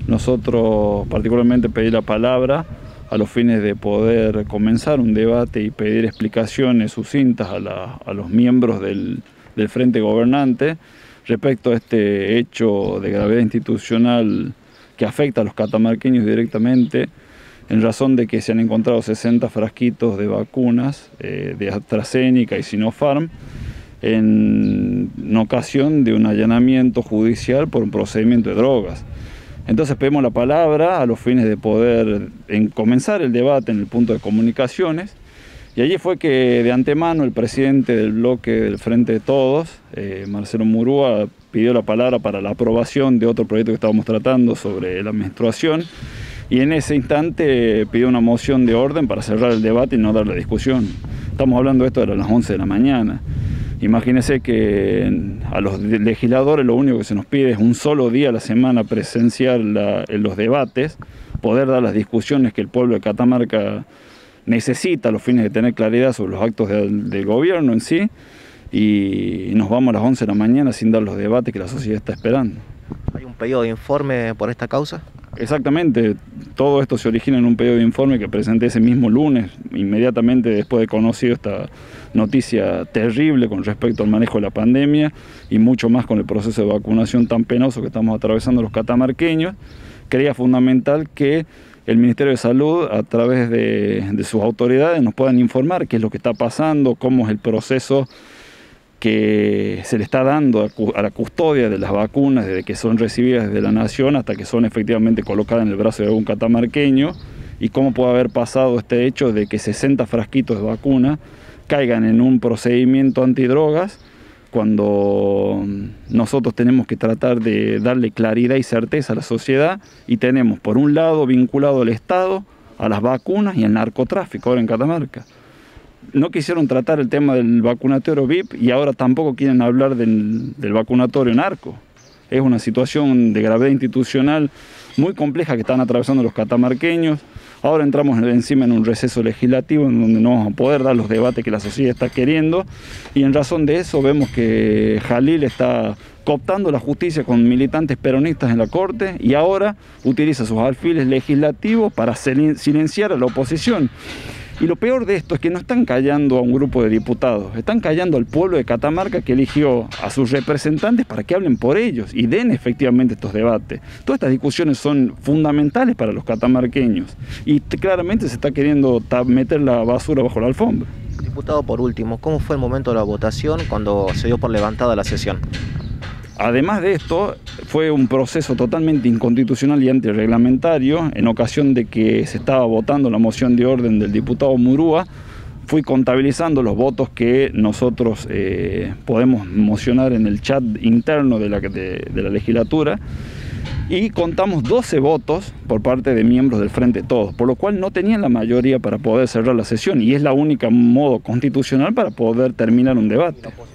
Nosotros particularmente pedí la palabra a los fines de poder comenzar un debate y pedir explicaciones sucintas a los miembros del Frente Gobernante respecto a este hecho de gravedad institucional que afecta a los catamarqueños directamente, en razón de que se han encontrado 60 frasquitos de vacunas de AstraZeneca y Sinopharm en ocasión de un allanamiento judicial por un procedimiento de drogas. Entonces pedimos la palabra a los fines de poder comenzar el debate en el punto de comunicaciones, y allí fue que de antemano el presidente del bloque del Frente de Todos, Marcelo Murúa, pidió la palabra para la aprobación de otro proyecto que estábamos tratando sobre la menstruación, y en ese instante pidió una moción de orden para cerrar el debate y no dar la discusión. Estamos hablando de esto a las 11 de la mañana. Imagínense que a los legisladores lo único que se nos pide es un solo día a la semana presenciar en los debates, poder dar las discusiones que el pueblo de Catamarca necesita a los fines de tener claridad sobre los actos del gobierno en sí, y nos vamos a las 11 de la mañana sin dar los debates que la sociedad está esperando. ¿Hay un pedido de informe por esta causa? Exactamente, todo esto se origina en un pedido de informe que presenté ese mismo lunes, inmediatamente después de conocido esta noticia terrible con respecto al manejo de la pandemia y mucho más con el proceso de vacunación tan penoso que estamos atravesando los catamarqueños. Creía fundamental que el Ministerio de Salud, a través de sus autoridades, nos puedan informar qué es lo que está pasando, cómo es el proceso que se le está dando a la custodia de las vacunas desde que son recibidas desde la Nación hasta que son efectivamente colocadas en el brazo de algún catamarqueño, y cómo puede haber pasado este hecho de que 60 frasquitos de vacuna caigan en un procedimiento antidrogas cuando nosotros tenemos que tratar de darle claridad y certeza a la sociedad, y tenemos por un lado vinculado al Estado, a las vacunas y al narcotráfico ahora en Catamarca. No quisieron tratar el tema del vacunatorio VIP y ahora tampoco quieren hablar del vacunatorio narco. Es una situación de gravedad institucional muy compleja que están atravesando los catamarqueños. Ahora entramos encima en un receso legislativo en donde no vamos a poder dar los debates que la sociedad está queriendo, y en razón de eso vemos que Jalil está cooptando la justicia con militantes peronistas en la Corte y ahora utiliza sus alfiles legislativos para silenciar a la oposición. Y lo peor de esto es que no están callando a un grupo de diputados, están callando al pueblo de Catamarca que eligió a sus representantes para que hablen por ellos y den efectivamente estos debates. Todas estas discusiones son fundamentales para los catamarqueños y claramente se está queriendo meter la basura bajo la alfombra. Diputado, por último, ¿cómo fue el momento de la votación cuando se dio por levantada la sesión? Además de esto, fue un proceso totalmente inconstitucional y antirreglamentario. En ocasión de que se estaba votando la moción de orden del diputado Murúa, fui contabilizando los votos que nosotros podemos mocionar en el chat interno de la legislatura, y contamos 12 votos por parte de miembros del Frente de Todos, por lo cual no tenían la mayoría para poder cerrar la sesión, y es la única modo constitucional para poder terminar un debate.